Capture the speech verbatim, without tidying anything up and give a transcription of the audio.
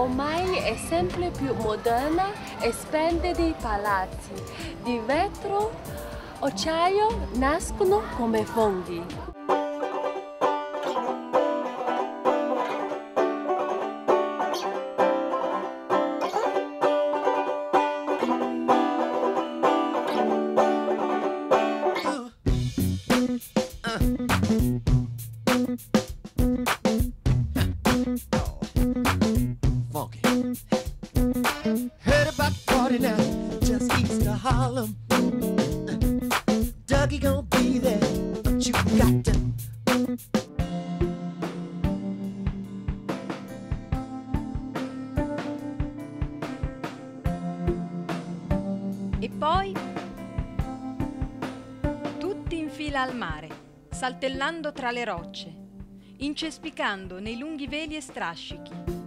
ormai è sempre più moderna e splendidi palazzi di vetro, acciaio nascono come funghi. Heard about party now, just east of Harlem. Dougie gonna be there, but you got to. E poi tutti in fila al mare, saltellando tra le rocce, incespicando nei lunghi veli e strascichi.